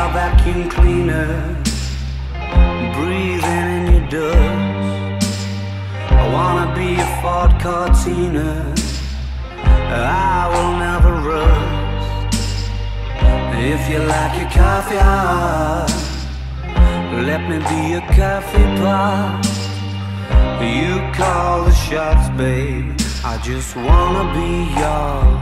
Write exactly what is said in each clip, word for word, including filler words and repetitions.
vacuum cleaner, breathing in your dust. I wanna be a Ford Cortina, I will never rust. If you like your coffee hot, let me be a coffee pot. You call the shots, babe, I just wanna be yours.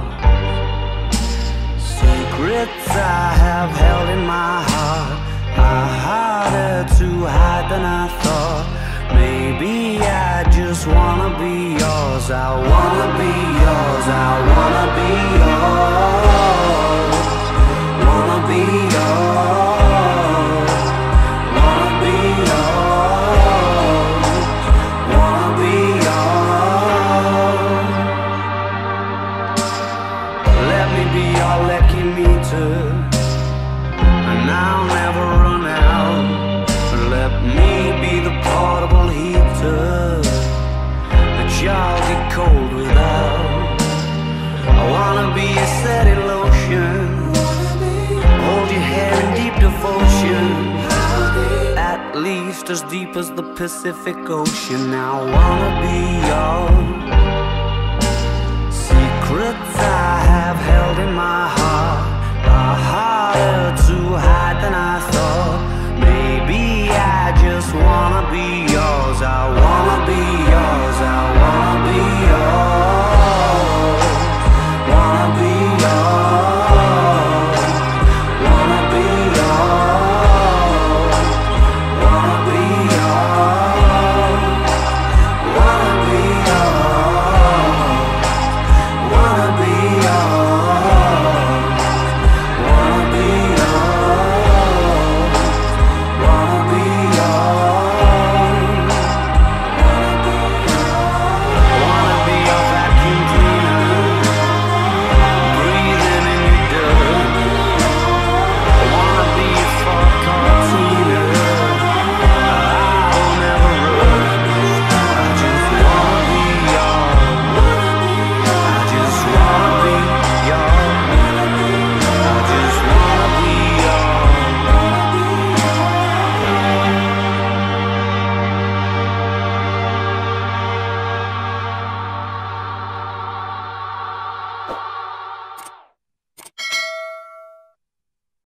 Secrets I have held in my heart are harder to hide than I thought. Maybe I just wanna be yours. I wanna be yours. I wanna be yours. Wanna be yours. Wanna be yours. Wanna be yours. Let me be your lucky meter, and I'll never run out. Let me be the portable heater that y'all get cold without. I wanna be a steady lotion, hold your hair in deep devotion, at least as deep as the Pacific Ocean. I wanna be yours. Secrets I